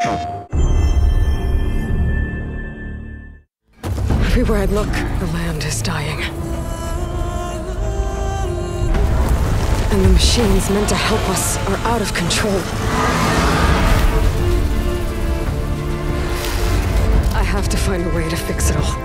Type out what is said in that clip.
Everywhere I look, the land is dying. And the machines meant to help us are out of control. I have to find a way to fix it all.